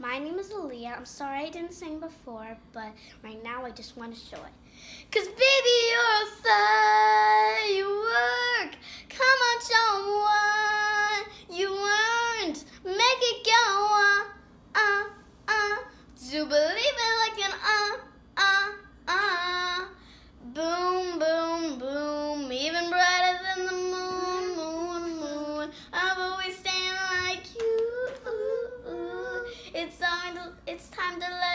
My name is Aaliyah. I'm sorry I didn't sing before, but right now I just want to show it. 'Cause baby, you're a firework. Come on, show 'em what you earned. Make it go, to believe it like an boom, boom, boom, even brighter than the moon, moon, moon. I've always stand like you. It's time to let